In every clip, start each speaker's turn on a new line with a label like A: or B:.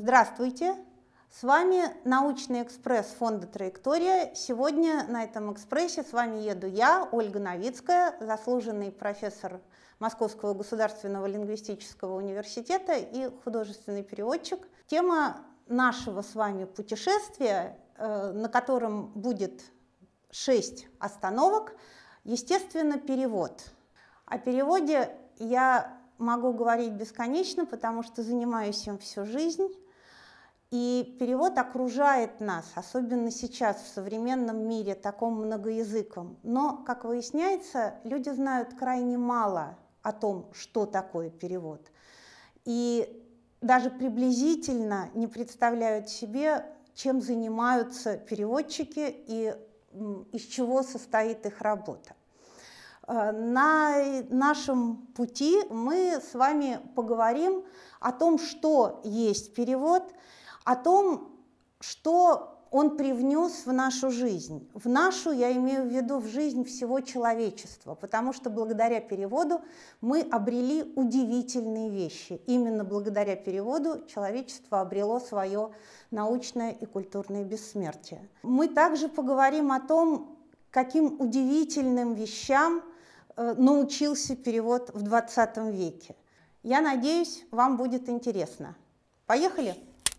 A: Здравствуйте! С вами научный экспресс фонда «Траектория». Сегодня на этом экспрессе с вами еду я, Ольга Новицкая, заслуженный профессор Московского государственного лингвистического университета и художественный переводчик. Тема нашего с вами путешествия, на котором будет 6 остановок, естественно, перевод. О переводе я могу говорить бесконечно, потому что занимаюсь им всю жизнь. И перевод окружает нас, особенно сейчас, в современном мире, таком многоязыком. Но, как выясняется, люди знают крайне мало о том, что такое перевод. И даже приблизительно не представляют себе, чем занимаются переводчики и из чего состоит их работа. На нашем пути мы с вами поговорим о том, что есть перевод, о том, что он привнес в нашу жизнь. В нашу, я имею в виду, в жизнь всего человечества, потому что благодаря переводу мы обрели удивительные вещи. Именно благодаря переводу человечество обрело свое научное и культурное бессмертие. Мы также поговорим о том, каким удивительным вещам научился перевод в 20 веке. Я надеюсь, вам будет интересно. Поехали!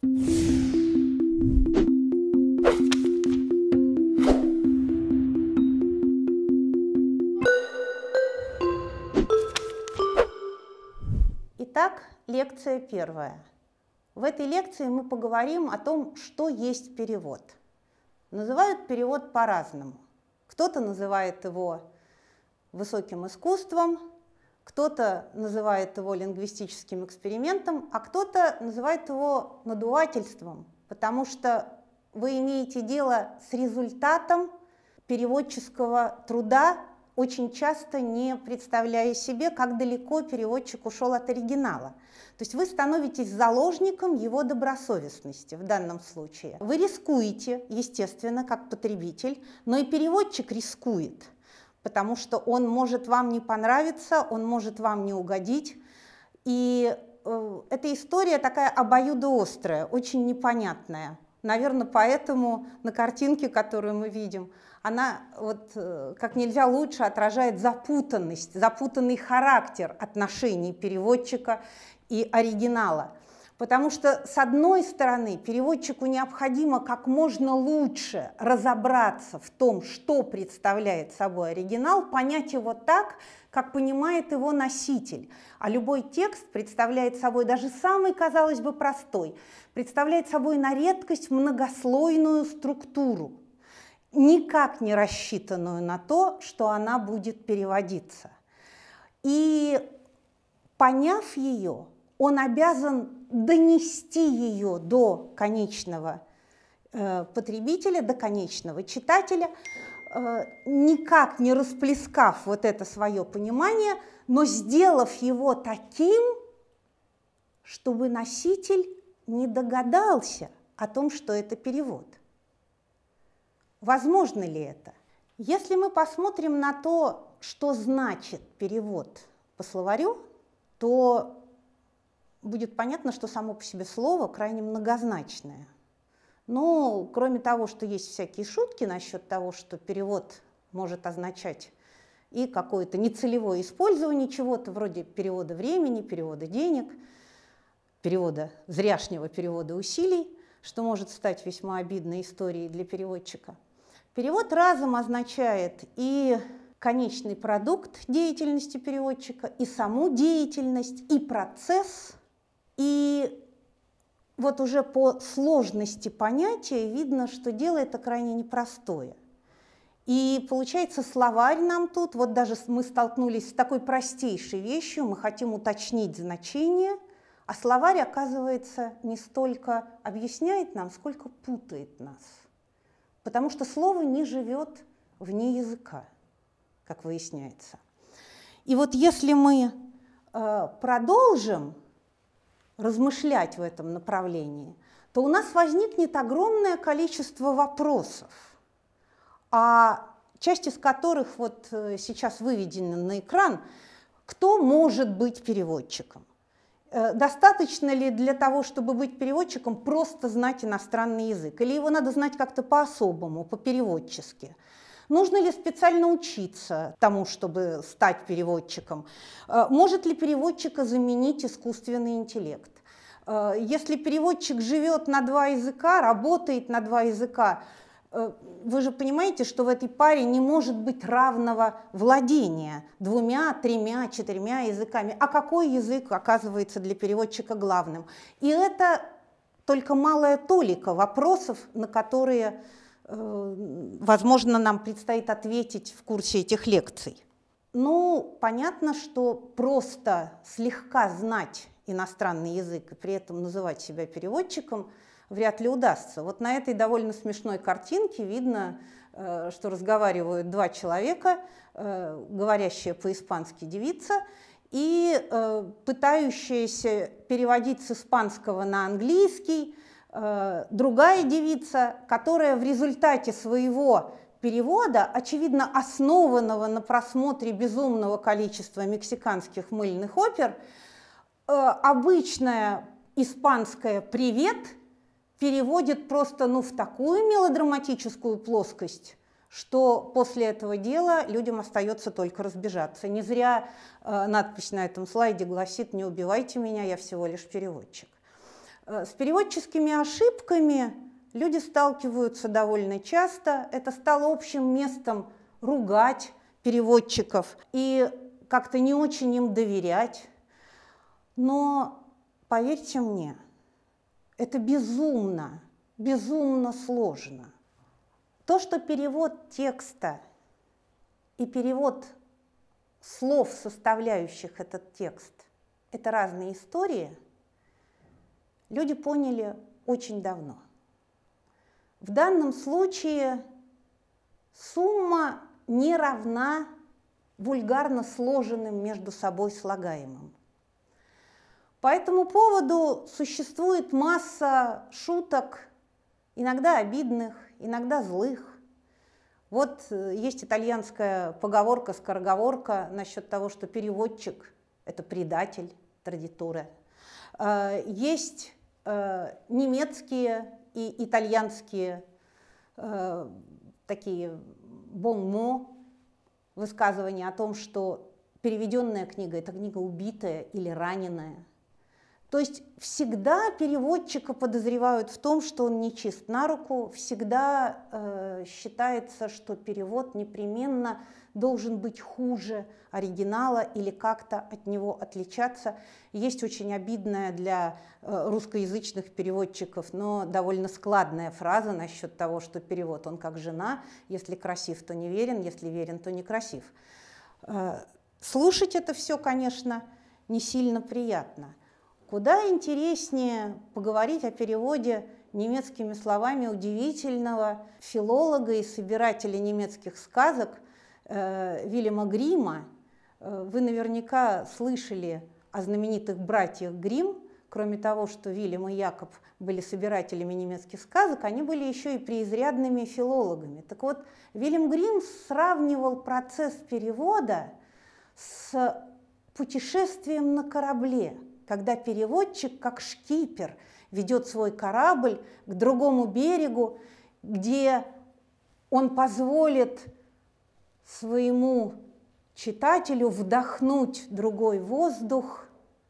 A: Итак, лекция первая. В этой лекции мы поговорим о том, что есть перевод. Называют перевод по-разному. Кто-то называет его высоким искусством, кто-то называет его лингвистическим экспериментом, а кто-то называет его надувательством, потому что вы имеете дело с результатом переводческого труда, очень часто не представляя себе, как далеко переводчик ушел от оригинала. То есть вы становитесь заложником его добросовестности в данном случае. Вы рискуете, естественно, как потребитель, но и переводчик рискует, потому что он может вам не понравиться, он может вам не угодить. И эта история такая обоюдоострая, очень непонятная. Наверное, поэтому на картинке, которую мы видим, она вот как нельзя лучше отражает запутанность, запутанный характер отношений переводчика и оригинала. Потому что, с одной стороны, переводчику необходимо как можно лучше разобраться в том, что представляет собой оригинал, понять его так, как понимает его носитель. А любой текст представляет собой, даже самый, казалось бы, простой, представляет собой на редкость многослойную структуру, никак не рассчитанную на то, что она будет переводиться. И, поняв ее, он обязан донести ее до конечного потребителя, до конечного читателя, никак не расплескав вот это свое понимание, но сделав его таким, чтобы носитель не догадался о том, что это перевод. Возможно ли это? Если мы посмотрим на то, что значит перевод по словарю, то будет понятно, что само по себе слово крайне многозначное. Но кроме того, что есть всякие шутки насчет того, что перевод может означать и какое-то нецелевое использование чего-то, вроде перевода времени, перевода денег, перевода зряшнего перевода усилий, что может стать весьма обидной историей для переводчика. Перевод разом означает и конечный продукт деятельности переводчика, и саму деятельность, и процесс. И вот уже по сложности понятия видно, что дело это крайне непростое. И получается, словарь нам тут, вот даже мы столкнулись с такой простейшей вещью, мы хотим уточнить значение, а словарь, оказывается, не столько объясняет нам, сколько путает нас. Потому что слово не живет вне языка, как выясняется. И вот если мы продолжим размышлять в этом направлении, то у нас возникнет огромное количество вопросов, часть из которых вот сейчас выведена на экран. Кто может быть переводчиком? Достаточно ли для того, чтобы быть переводчиком, просто знать иностранный язык? Или его надо знать как-то по-особому, по-переводчески? Нужно ли специально учиться тому, чтобы стать переводчиком? Может ли переводчика заменить искусственный интеллект? Если переводчик живет на два языка, работает на два языка, вы же понимаете, что в этой паре не может быть равного владения двумя, тремя, четырьмя языками. А какой язык оказывается для переводчика главным? И это только малая толика вопросов, на которые, возможно, нам предстоит ответить в курсе этих лекций. Ну, понятно, что просто слегка знать иностранный язык и при этом называть себя переводчиком вряд ли удастся. Вот на этой довольно смешной картинке видно, что разговаривают два человека, говорящая по-испански девица и пытающаяся переводить с испанского на английский другая девица, которая в результате своего перевода, очевидно основанного на просмотре безумного количества мексиканских мыльных опер, обычное испанское «привет» переводит просто в такую мелодраматическую плоскость, что после этого дела людям остается только разбежаться. Не зря надпись на этом слайде гласит «Не убивайте меня, я всего лишь переводчик». С переводческими ошибками люди сталкиваются довольно часто. Это стало общим местом ругать переводчиков и как-то не очень им доверять. Но поверьте мне, это безумно, безумно сложно. То, что перевод текста и перевод слов, составляющих этот текст, это разные истории, люди поняли очень давно. В данном случае сумма не равна вульгарно сложенным между собой слагаемым. По этому поводу существует масса шуток, иногда обидных, иногда злых. Вот есть итальянская поговорка, скороговорка насчет того, что переводчик – это предатель, традиторе. Есть немецкие и итальянские такие бонмо, высказывания о том, что переведенная книга – это книга убитая или раненая. То есть всегда переводчика подозревают в том, что он нечист на руку, всегда считается, что перевод непременно должен быть хуже оригинала или как-то от него отличаться. Есть очень обидная для русскоязычных переводчиков, но довольно складная фраза насчет того, что перевод он как жена, если красив, то не верен, если верен, то не красив. Слушать это все, конечно, не сильно приятно. Куда интереснее поговорить о переводе немецкими словами удивительного филолога и собирателя немецких сказок Вильяма Гримма. Вы наверняка слышали о знаменитых братьях Гримм. Кроме того, что Вильям и Якоб были собирателями немецких сказок, они были еще и преизрядными филологами. Так вот, Вильям Гримм сравнивал процесс перевода с путешествием на корабле, когда переводчик, как шкипер, ведет свой корабль к другому берегу, где он позволит своему читателю вдохнуть другой воздух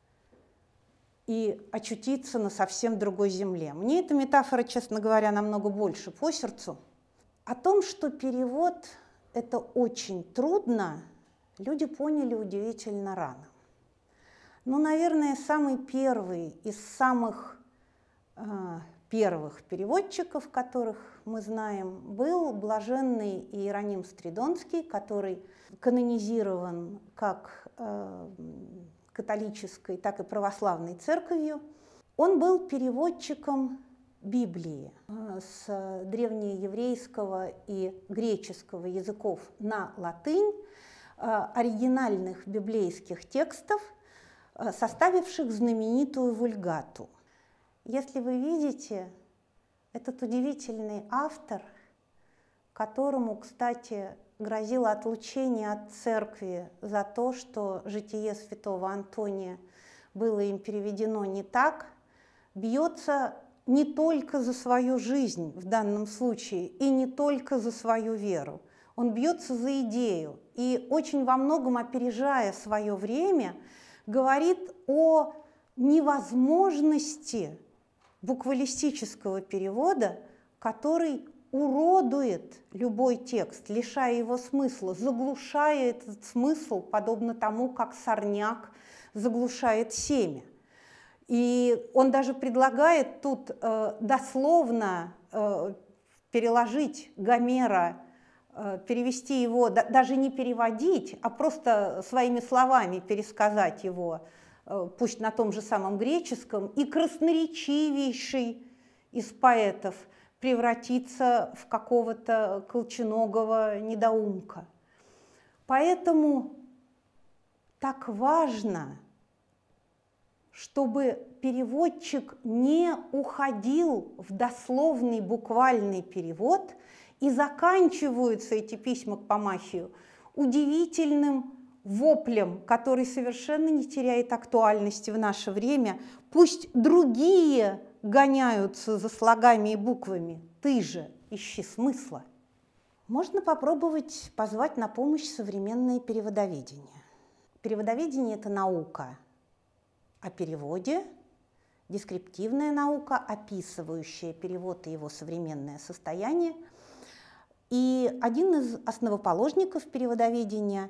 A: и очутиться на совсем другой земле. Мне эта метафора, честно говоря, намного больше по сердцу. О том, что перевод – это очень трудно, люди поняли удивительно рано. Ну, наверное, самый первый из самых первых переводчиков, которых мы знаем, был блаженный Иероним Стридонский, который канонизирован как католической, так и православной церковью. Он был переводчиком Библии с древнееврейского и греческого языков на латынь, оригинальных библейских текстов, составивших знаменитую Вульгату. Если вы видите, этот удивительный автор, которому, кстати, грозило отлучение от церкви за то, что житие святого Антония было им переведено не так, бьется не только за свою жизнь в данном случае и не только за свою веру. Он бьется за идею и очень во многом, опережая свое время, говорит о невозможности буквалистического перевода, который уродует любой текст, лишая его смысла, заглушая этот смысл, подобно тому, как сорняк заглушает семя. И он даже предлагает тут дословно переложить Гомера, перевести его, даже не переводить, а просто своими словами пересказать его, пусть на том же самом греческом, и красноречивейший из поэтов превратиться в какого-то колченогого недоумка. Поэтому так важно, чтобы переводчик не уходил в дословный буквальный перевод, и заканчиваются эти письма к Памахию удивительным воплем, который совершенно не теряет актуальности в наше время. Пусть другие гоняются за слогами и буквами, ты же ищи смысла. Можно попробовать позвать на помощь современное переводоведение. Переводоведение – это наука о переводе, дескриптивная наука, описывающая перевод и его современное состояние. И один из основоположников переводоведения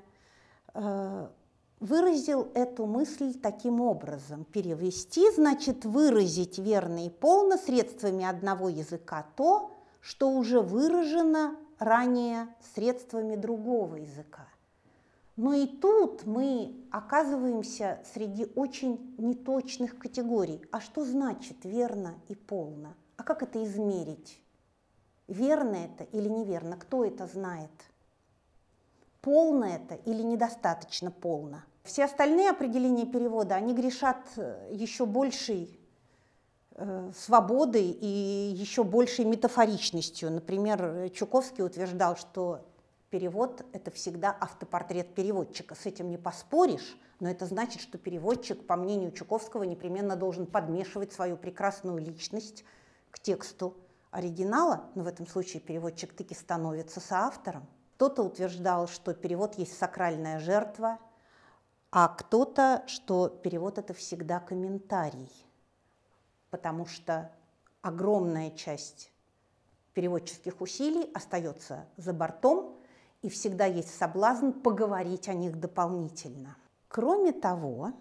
A: выразил эту мысль таким образом. Перевести значит выразить верно и полно средствами одного языка то, что уже выражено ранее средствами другого языка. Но и тут мы оказываемся среди очень неточных категорий. А что значит верно и полно? А как это измерить? Верно это или неверно? Кто это знает? Полно это или недостаточно полно? Все остальные определения перевода, они грешат еще большей свободой и еще большей метафоричностью. Например, Чуковский утверждал, что перевод – это всегда автопортрет переводчика. С этим не поспоришь, но это значит, что переводчик, по мнению Чуковского, непременно должен подмешивать свою прекрасную личность к тексту оригинала, но в этом случае переводчик таки становится соавтором. Кто-то утверждал, что перевод есть сакральная жертва, а кто-то, что перевод – это всегда комментарий, потому что огромная часть переводческих усилий остается за бортом, и всегда есть соблазн поговорить о них дополнительно. Кроме того,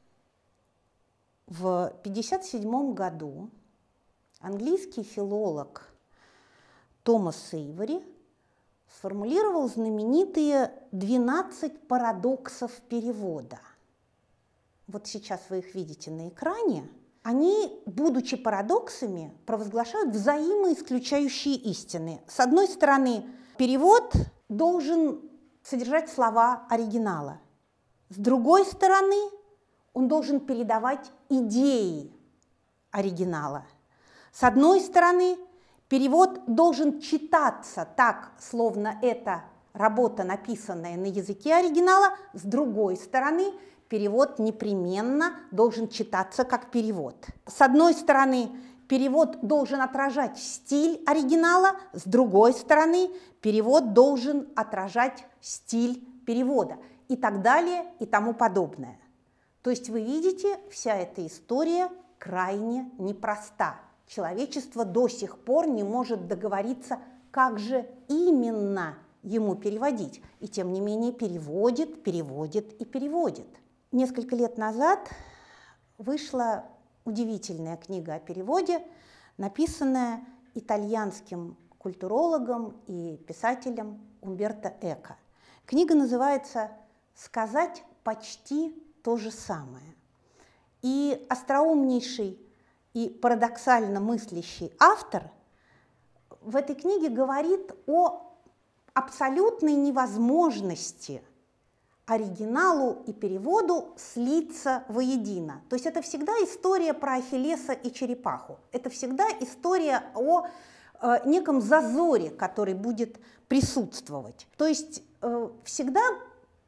A: в 1957 году английский филолог Томас Эйвори сформулировал знаменитые 12 парадоксов перевода. Вот сейчас вы их видите на экране. Они, будучи парадоксами, провозглашают взаимоисключающие истины. С одной стороны, перевод должен содержать слова оригинала. С другой стороны, он должен передавать идеи оригинала. С одной стороны, перевод должен читаться так, словно это работа, написанная на языке оригинала. С другой стороны, перевод непременно должен читаться как перевод. С одной стороны, перевод должен отражать стиль оригинала, с другой стороны, перевод должен отражать стиль перевода и так далее и тому подобное. То есть вы видите, вся эта история крайне непроста. Человечество до сих пор не может договориться, как же именно ему переводить. И тем не менее переводит, переводит и переводит. Несколько лет назад вышла удивительная книга о переводе, написанная итальянским культурологом и писателем Умберто Эко. Книга называется «Сказать почти то же самое». И остроумнейший и парадоксально мыслящий автор в этой книге говорит о абсолютной невозможности оригиналу и переводу слиться воедино. То есть это всегда история про Ахиллеса и черепаху. Это всегда история о неком зазоре, который будет присутствовать. То есть всегда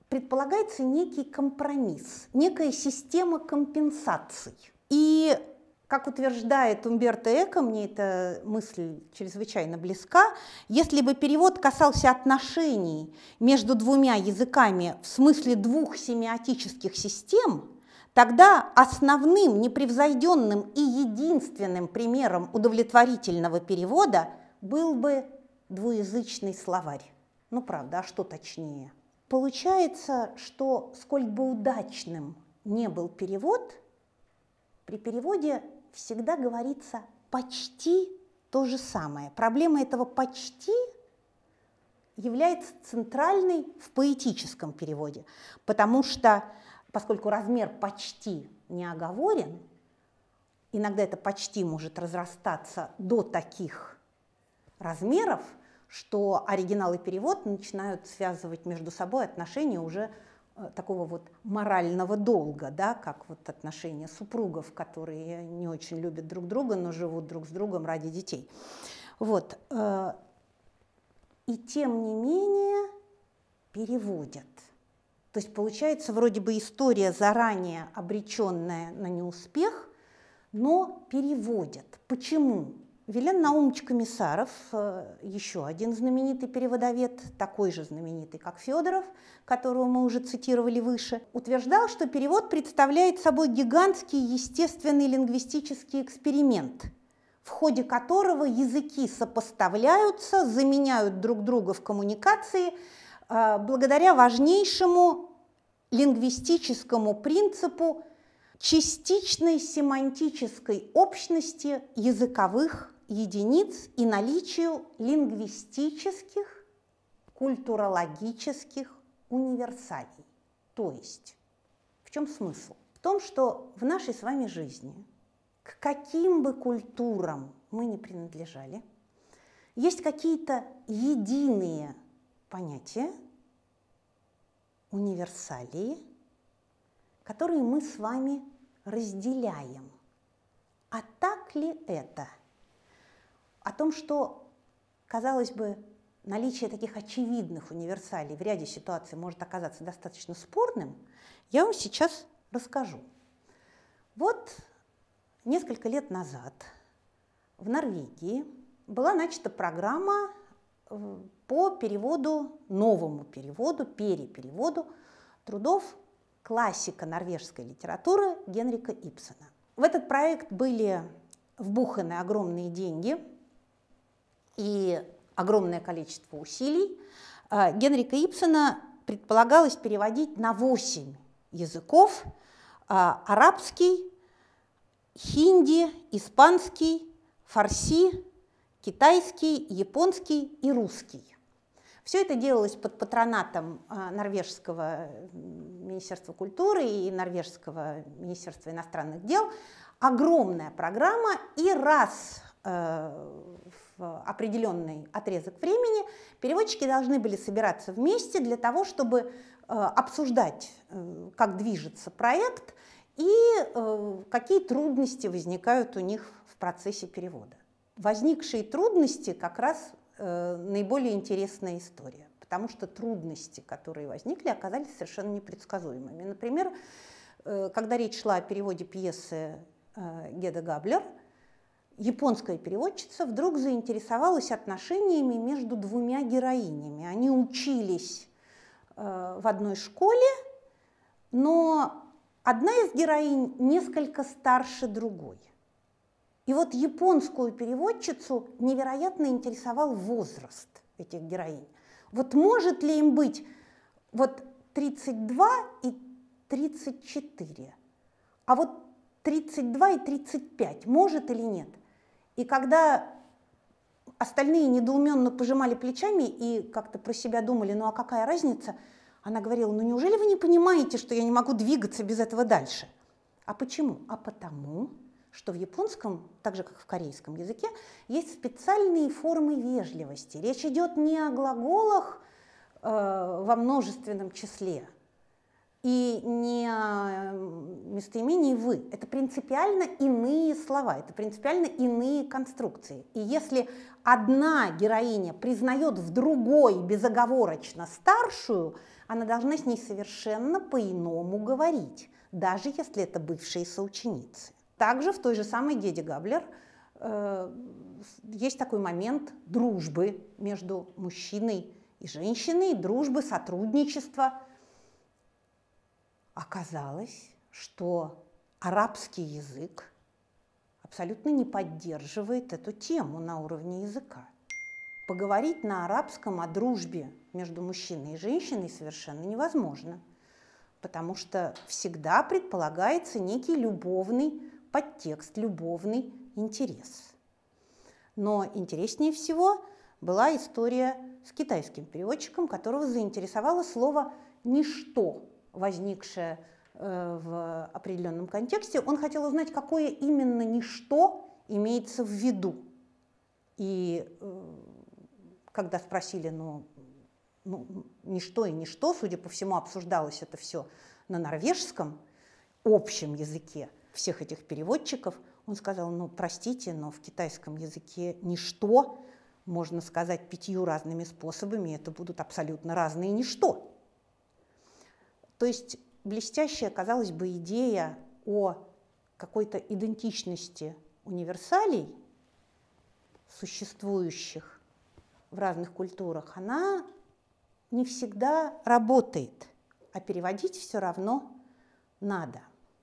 A: предполагается некий компромисс, некая система компенсаций. И, как утверждает Умберто Эко, мне эта мысль чрезвычайно близка, если бы перевод касался отношений между двумя языками в смысле двух семиотических систем, тогда основным, непревзойденным и единственным примером удовлетворительного перевода был бы двуязычный словарь. Ну правда, а что точнее? Получается, что сколь бы удачным не был перевод, при переводе всегда говорится почти то же самое. Проблема этого «почти» является центральной в поэтическом переводе, потому что, поскольку размер «почти» не оговорен, иногда это «почти» может разрастаться до таких размеров, что оригинал и перевод начинают связывать между собой отношения уже такого вот морального долга, да, как вот отношения супругов, которые не очень любят друг друга, но живут друг с другом ради детей. Вот. И тем не менее переводят. То есть получается вроде бы история, заранее обреченная на неуспех, но переводят. Почему? Вилен Наумович Комиссаров, еще один знаменитый переводовед, такой же знаменитый, как Федоров, которого мы уже цитировали выше, утверждал, что перевод представляет собой гигантский естественный лингвистический эксперимент, в ходе которого языки сопоставляются, заменяют друг друга в коммуникации благодаря важнейшему лингвистическому принципу частичной семантической общности языковых единиц и наличию лингвистических, культурологических универсалий. То есть, в чем смысл? В том, что в нашей с вами жизни, к каким бы культурам мы ни принадлежали, есть какие-то единые понятия, универсалии, которые мы с вами разделяем. А так ли это? О том, что, казалось бы, наличие таких очевидных универсалий в ряде ситуаций может оказаться достаточно спорным, я вам сейчас расскажу. Вот несколько лет назад в Норвегии была начата программа по переводу, новому переводу, перепереводу трудов классика норвежской литературы Генрика Ибсена. В этот проект были вбуханы огромные деньги и огромное количество усилий. Генрика Ибсена предполагалось переводить на 8 языков: арабский, хинди, испанский, фарси, китайский, японский и русский. Все это делалось под патронатом норвежского Министерства культуры и норвежского Министерства иностранных дел. Огромная программа, и раз в определенный отрезок времени переводчики должны были собираться вместе для того, чтобы обсуждать, как движется проект и какие трудности возникают у них в процессе перевода. Возникшие трудности как раз наиболее интересная история, потому что трудности, которые возникли, оказались совершенно непредсказуемыми. Например, когда речь шла о переводе пьесы Геда Габлер, японская переводчица вдруг заинтересовалась отношениями между двумя героинями. Они учились в одной школе, но одна из героинь несколько старше другой. И вот японскую переводчицу невероятно интересовал возраст этих героинь. Вот может ли им быть вот 32 и 34, а вот 32 и 35 может или нет? И когда остальные недоуменно пожимали плечами и как-то про себя думали, ну а какая разница, она говорила, ну неужели вы не понимаете, что я не могу двигаться без этого дальше? А почему? А потому, что в японском, так же как в корейском языке, есть специальные формы вежливости. Речь идет не о глаголах во множественном числе и не местоимение «вы». Это принципиально иные слова, это принципиально иные конструкции. И если одна героиня признает в другой безоговорочно старшую, она должна с ней совершенно по-иному говорить, даже если это бывшие соученицы. Также в той же самой «Геде Габлер» есть такой момент дружбы между мужчиной и женщиной, дружбы, сотрудничества. Оказалось, что арабский язык абсолютно не поддерживает эту тему на уровне языка. Поговорить на арабском о дружбе между мужчиной и женщиной совершенно невозможно, потому что всегда предполагается некий любовный подтекст, любовный интерес. Но интереснее всего была история с китайским переводчиком, которого заинтересовало слово «ничто», возникшее в определенном контексте. Он хотел узнать, какое именно «ничто» имеется в виду. И когда спросили, ничто и ничто, судя по всему, обсуждалось это все на норвежском, общем языке всех этих переводчиков, он сказал, простите, но в китайском языке ничто можно сказать 5 разными способами, и это будут абсолютно разные ничто. То есть блестящая, казалось бы, идея о какой-то идентичности универсалей, существующих в разных культурах, она не всегда работает, а переводить все равно надо.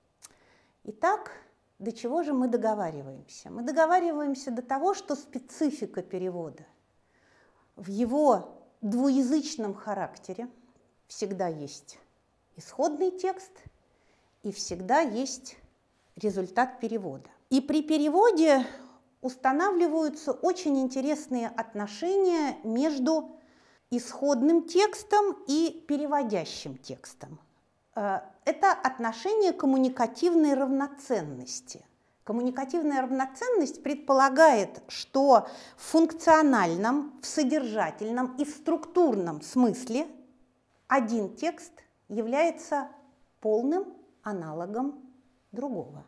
A: Итак, до чего же мы договариваемся? Мы договариваемся до того, что специфика перевода в его двуязычном характере всегда есть исходный текст и всегда есть результат перевода. И при переводе устанавливаются очень интересные отношения между исходным текстом и переводящим текстом. Это отношение коммуникативной равноценности. Коммуникативная равноценность предполагает, что в функциональном, в содержательном и в структурном смысле один текст является полным аналогом другого.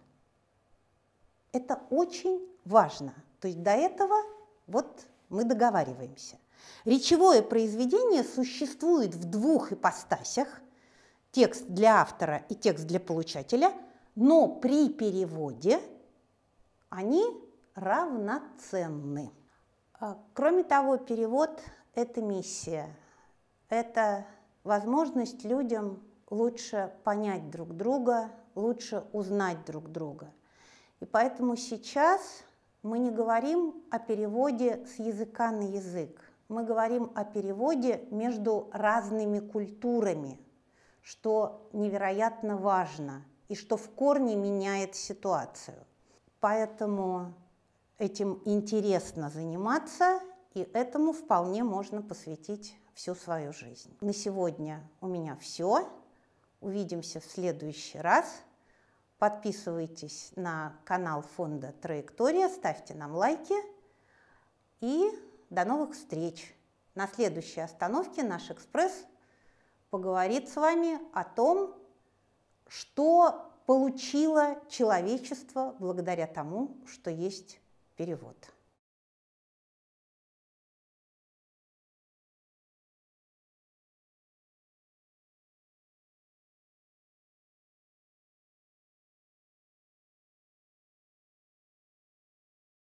A: Это очень важно. То есть до этого мы договариваемся. Речевое произведение существует в двух ипостасях: текст для автора и текст для получателя, но при переводе они равноценны. Кроме того, перевод – это миссия, это возможность людям лучше понять друг друга, лучше узнать друг друга. И поэтому сейчас мы не говорим о переводе с языка на язык, мы говорим о переводе между разными культурами, что невероятно важно и что в корне меняет ситуацию. Поэтому этим интересно заниматься, и этому вполне можно посвятить всю свою жизнь. На сегодня у меня все. Увидимся в следующий раз. Подписывайтесь на канал фонда «Траектория», ставьте нам лайки. И до новых встреч. На следующей остановке наш экспресс поговорит с вами о том, что получило человечество благодаря тому, что есть перевод.